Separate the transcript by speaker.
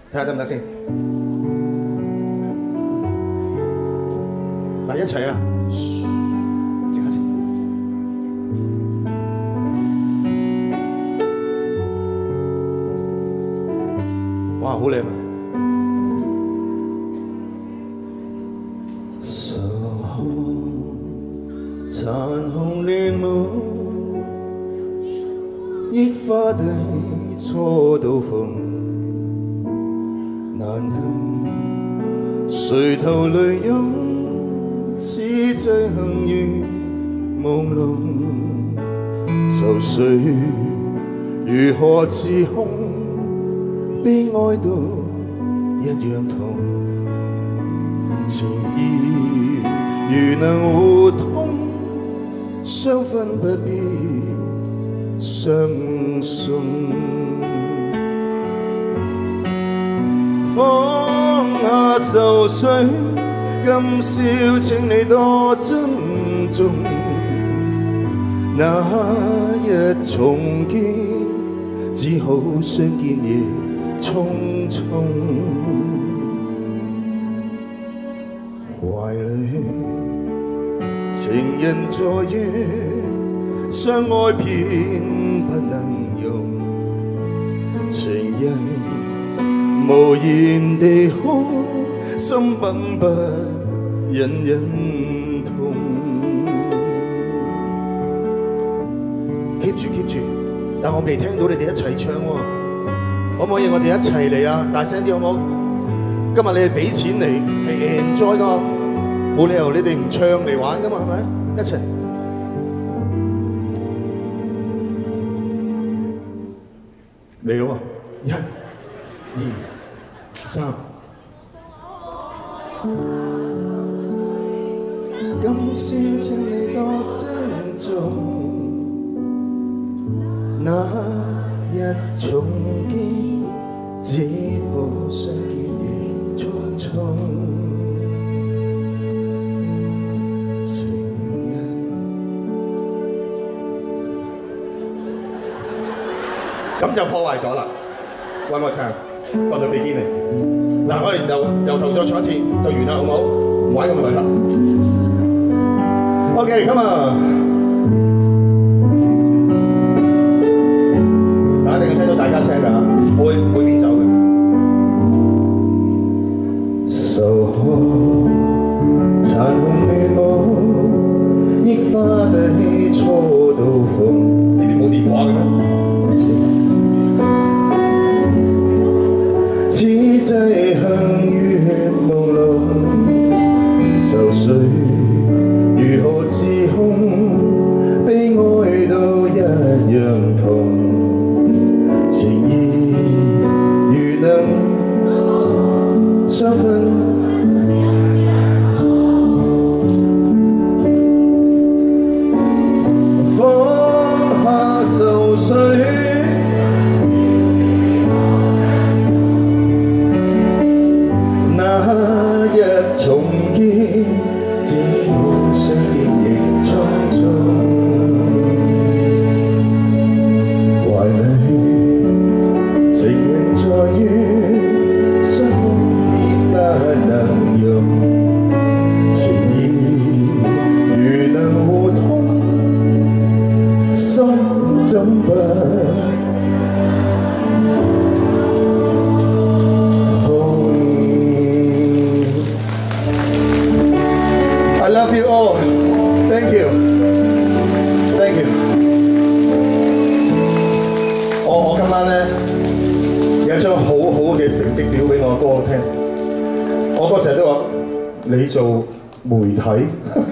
Speaker 1: 睇下得唔得先？嗱，一齊啊！靜下先。哇，好靚啊！守候殘紅亂舞，憶花地初到逢。 難禁垂頭淚湧，此際行於朦朧，愁緒如何自控？悲哀都一樣痛，情意如能互通，相分不必相送。 放下愁緒，今宵請你多珍重。那日重見，只好相見夜匆匆。懷裏情人在於相愛片不能用，情人。 無言地哭，心品不隱隱痛。keep 住，但我未聽到你哋一齊唱喎，可唔可以我哋一齊嚟啊？大聲啲好唔好？今日你哋俾錢嚟係 enjoy 㗎，冇理由你哋唔唱嚟玩㗎嘛，係咪？一齊。嚟咯喎！1、2、3。今宵請你多珍重，那日重見，只好相見夜匆匆。情人，咁就破壞咗啦。One more time， from the beginning。嗱，我哋由頭再唱一次就完啦，好唔好？唔玩咁耐啦。OK，come on。大家一定聽到大家聲㗎，我會每邊走嘅。愁看殘紅面舞，憶花地初到逢。你哋冇電話嘅咩？此際向月朦朧，愁緒如何自控？悲哀都一樣痛，情意如能相分，放下愁緒。 重見，只好相見亦匆匆。懷裏情人在於相愛不能用，情意如能互通，心怎不？ I love you all. Thank you. Thank you. 我今晚咧有一張好好嘅成績表俾我哥聽。我哥成日都話：你做媒體。